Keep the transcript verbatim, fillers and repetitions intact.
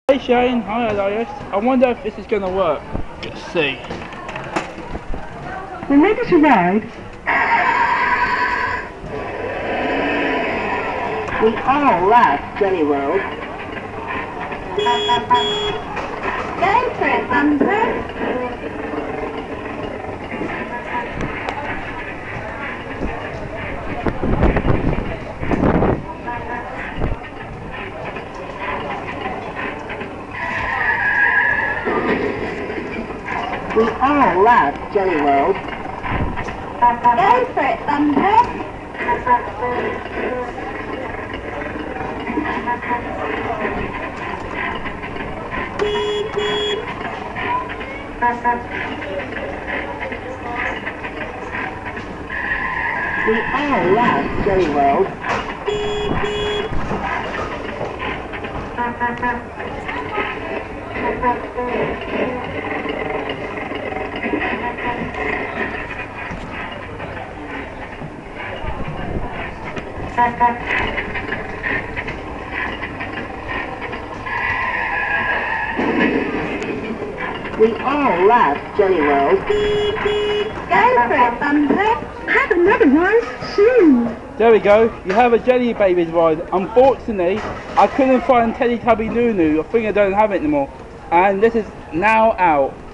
Hey Shane, hi Elias. I wonder if this is going to work. Let's see. We're ready to ride. We all love Jelly World. Go for it, Bumper. We all love Jelly World. Go for it, Bumper. We all love Jelly World. We all love Jelly World. Go for it, Bumper. Have another one soon. There we go, you have a Jelly Babies ride. Unfortunately, I couldn't find Teletubby Nunu. I think I don't have it anymore. And this is now out.